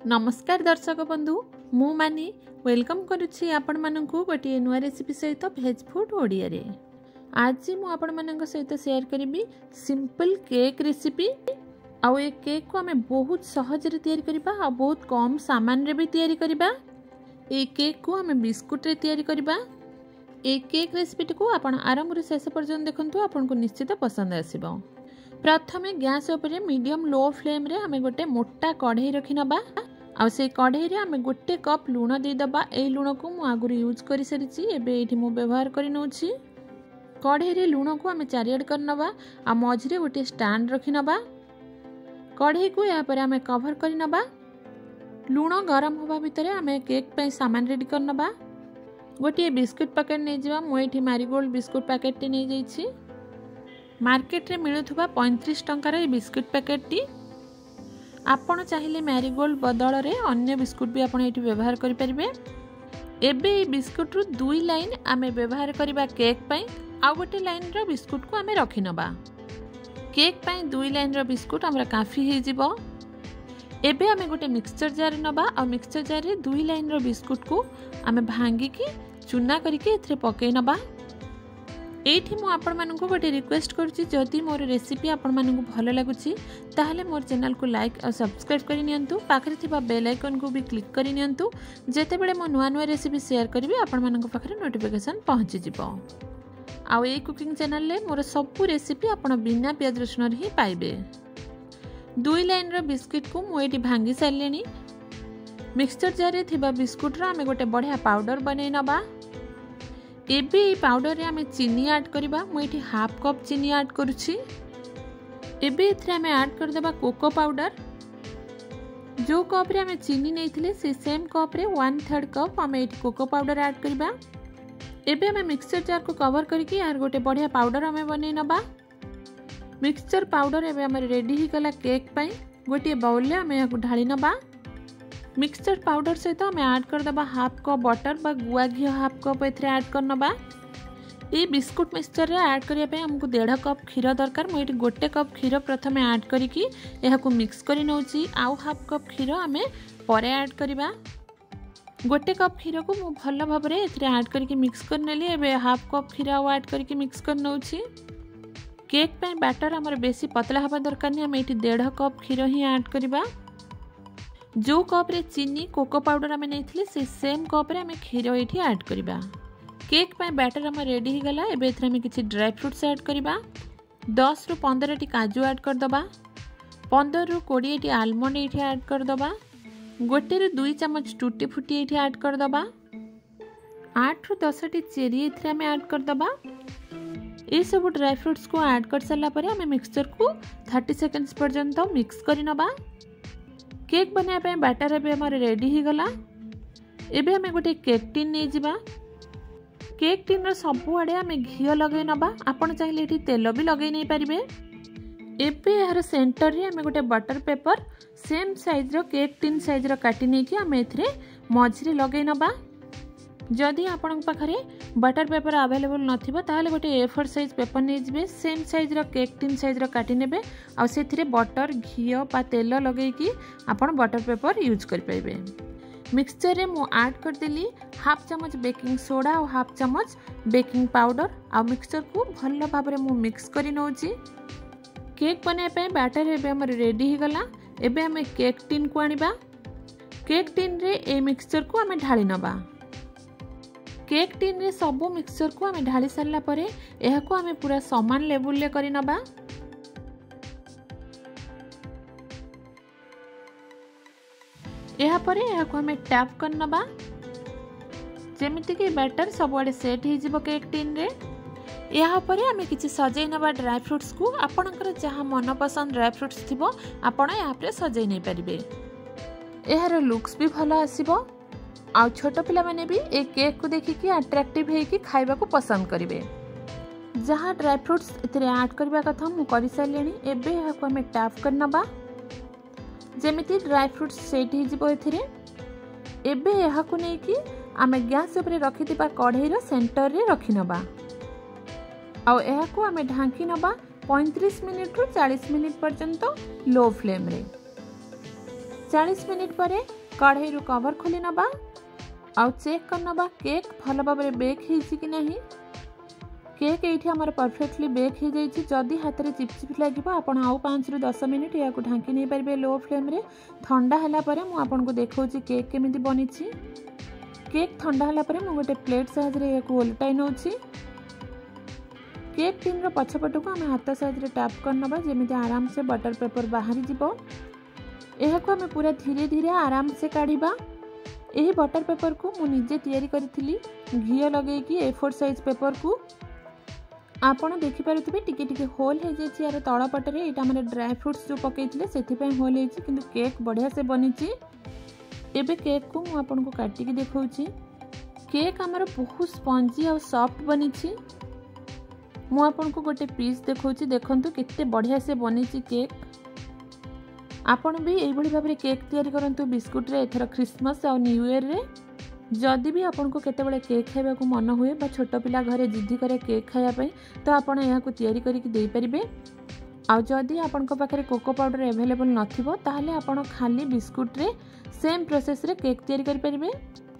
नमस्कार दर्शक बंधु मु मानी वेलकम करुछि आपण मानकु गोटे नुआ रेसिपी सहित भेज फूड ओडिया रे। आज मु आपण मानक सहित शेयर करिबी सिंपल केक रेसिपी। आउ ए केक को हमें बहुत सहज रे तैयारी करबा आ बहुत कम सामान रे भी तैयारी करबा। ए केक को हमें बिस्कुट रे तैयारी करबा। ए केक रेसिपी को आपण आरंभ रे शेष पर्यंत देखंतु आपन को निश्चित पसंद आसीबो। प्रथमे गैस ऊपर मीडियम लो फ्लेम रे हमें गोटे मोटा कढ़ई रखी नबा। आ से कढ़ई रे हमें गोटे कप लूण दे दबा। ए लूण को मु आगुरी यूज करि सरिछि, एबे एठी मु व्यवहार करि नउछि। कढ़ई रे लूण को हमें चारियाड कर नबा आ मझरे गोटे स्टैंड रखि नबा। कढ़ई को या पर हमें कवर करि नबा। लूण गरम होबा भितरे हमें केक पे सामान रेडी कर नबा। गोटे बिस्कुट पैकेट नै जिवा। मु एठी मैरीगोल्ड बिस्कुट पैकेट टी नै जाइछि। मार्केट रे मिलुथबा 35 टंकार ए बिस्कुट पैकेट टी। आपण चाहिए मैरीगोल्ड बदल रे अन्य बिस्कुट भी आपण एठी व्यवहार करि परिबे। एबे ए बिस्कुट रु 2 लाइन आमे व्यवहार करबा केक पई। आ गोटे लाइन रो बिस्कुट को आमे रखि नबा। केक पई 2 लाइन रो बिस्कुट हमरा काफी हे जिवो। एबे आमे गोटे मिक्सचर जार नबा आ मिक्सचर जार रे 2 लाइन रो बिस्कुट को आमे भांगी की चूना करके एथरे पके नबा। एठी मु आपण मानकु गोटे रिक्वेस्ट करूची, जदि मोर रेसिपी आपण मानकु भलो लागुची ताहले मोर चैनल को लाइक और सब्सक्राइब करि नियंतु। पाखरे थिबा बेल आइकन को भी क्लिक करि नियंतु, जेते बेले मो नुआ नुआ रेसिपी शेयर करबी आपण मानकु पाखरे नोटिफिकेशन पहुंची जिवो। आ ए कुकिंग चैनल ले मोर सब रेसिपी आपण बिना प्याज रसुन ही पाइबे। 2 लाइन रो बिस्कुट को मु एठी भांगी सारलेनी। मिक्सचर जार रे थिबा बिस्कुट रा हमें गोटे बढ़िया पाउडर बनै नबा। एबे ए पाउडर रे हमें चीनी ऐड करबा। मु एठी हाफ कप चीनी ऐड करूची। एबे एथरे हमें ऐड कर देबा कोको पाउडर। जो कप रे हमें चीनी नैथिले से सेम कप रे 1/3 कप हमें एठी कोको पाउडर ऐड करबा। एबे हमें मिक्सचर जार को कवर करके यार गोटे बढ़िया पाउडर हमें बनै नबा। मिक्सचर पाउडर एबे हमर रेडी ही गला केक पई। गोटे बाउल ले हमें याकु ढाली नबा। मिक्सचर पाउडर सहित हमें ऐड कर दबा हाफ कप बटर बा गुआ घी हाफ कप एथरे ऐड कर नबा। ए बिस्कुट मिक्सचर रे ऐड करिया पे हमकु 1.5 कप खीर दरकार। मु एठी गोटे कप खीर प्रथमे ऐड करिकी एहाकु मिक्स करि नउची। आउ हाफ कप खीर हमें परे ऐड करिबा। गोटे कप खीर को मु भलो भाबरे एथरे ऐड करिकी मिक्स कर नेली। एबे हाफ कप खीर आउ ऐड करिकी मिक्स कर नउची। केक पे बैटर हमर बेसी पतला हबा दरकार नै। हम एठी 1.5 कप खीर ही ऐड करिबा। जो कप रे चीनी कोको पाउडर हमें नहीं से सेम कप रे हमें खीर एठी ऐड करिबा। केक पे बैटर हम रेडी ही गला। एबे एथरे हमें किछि ड्राई फ्रूट्स ऐड करिबा। 10 रु 15 टी काजू ऐड कर दबा। 15 रु 20 टी आलमंड एठी ऐड कर दबा। गोटे रु 2 चम्मच टूटी फूटी एठी ऐड कर दबा। 8 रु 10 टी चेरी एथरे हमें ऐड कर दबा। ए सब ड्राई फ्रूट्स को ऐड कर सला परे हमें मिक्सचर को 30 सेकंड्स पर्यंत मिक्स करि नबा। केक बना पे बैटर एबे हमर रेडी ही गला। एबे हमें गोटे केक टिन नै जिबा। केक टिन रो सब आडे हमें घियो लगे नबा। आपण चाहिले एठी तेल भी लगे नै परिबे। एबे यार सेंटर रे हमें गोटे बटर पेपर सेम साइज रो केक टिन साइज रो काटी नै कि हमें एथरे मझरे लगे नबा। जदि आपण पाखरे बटर पेपर अवेलेबल नथिबो ताहले गोटे A4 साइज पेपर नै जिबे। सेम साइज रो केक टिन साइज रो काटी नेबे। आ सेथिरे बटर घियो बा तेल लगै कि आपण बटर पेपर यूज कर पाइबे। मिक्सचर रे मु ऐड कर देली हाफ चम्मच बेकिंग सोडा और हाफ चम्मच बेकिंग पाउडर। आ मिक्सचर को भलो भाबरे मु मिक्स करि नउची। केक बने पे बैटर एबे हमर रेडी ही गला। एबे हमें केक टिन को आनिबा। केक टिन रे ए मिक्सचर को हमें ढाली नबा। केक टिन रे सबो मिक्सचर को हमें ढाली सारला परे एहा को हमें पूरा समान लेवल ले करि नबा। एहा परे एहा को हमें टैप कर नबा जेमिति कि बैटर सब आडे सेट ही जिवो केक टिन रे। एहा परे हमें किछि सजै नबा ड्राई फ्रूट्स को। आपनकर जहा मन पसंद ड्राई फ्रूट्स थिबो आपण एहा परे सजै नै परिबे। एहार लुक्स भी भलो आसीबो। आ छोट पिला माने भी ए केक को देखि कि अट्रैक्टिव हे कि खाइबा को पसंद करिवे। जहा ड्राई फ्रूट्स इतरे ऐड करबा कथा मु करि सारलेनी। एबे एहा को हमें टैप कर नबा जेमिति ड्राई फ्रूट्स सेट ही जिवो एथिरे। एबे एहा को नै कि आमे गैस ऊपर रखि दिबा कढ़ई रो सेंटर रे रखि नबा। आ एहा को हमें ढांकी नबा 35 मिनिट रु 40 मिनिट पर्यंत लो फ्लेम रे। 40 मिनिट पर कढ़ाई कवर खोली नबा आउ चेक कर नबा केक भल भाव में बेक होइछि कि नहीं। केक ये आमर परफेक्टली बेक हो जाइए। जदि हाथ में चिपचिप लगे आपण आउ 5 ରୁ 10 मिनिट या ढांकी नहीं पारे लो फ्लेम रे। ठंडा है मुझे देखा केक केमी बनी। केक ठंडा है गोटे प्लेट साहाय्य या ओल्टाई नौ। केक टिन पछपट को आम हाथ साहाय्य टैप करनबा जमी आराम से बटर पेपर बाहरी जीवो। यह आम पूरा धीरे धीरे आराम से काढ़ा। यही बटर पेपर को मु निजे तैयारी करी घी लगे A4 साइज पेपर को आपण देखिपे टिके टिके होल हो जाए। यार तल पटे यहाँ मैंने ड्राई फ्रुट्स जो पकई से होल हो कि केक बढ़िया से बनी। एबे केक को मु आपन को काटिकी देखा। केक आमर बहुत स्पंजी और सॉफ्ट बनी। मु आपन को गोटे पीस देखा देखु केते बढ़िया से बनी केक। आपण भी यही भाव में केक तैयारी करंतु बिस्कुट रे एथर क्रिसमस और न्यू ईयर रे। जदि भी आपन को केतेबेले केक खाइबा को मन हुए बा छोट पिला घरे जिद्दी करे केक खाइबा पई तो आपण यहाँ को तैयारी करके दे परिबे। आ जदि आपन को पाखरे कोको पाउडर अवेलेबल नथिबो ताहले आपण खाली बिस्कुट रे सेम प्रोसेस रे केक तैयारी करि परिबे।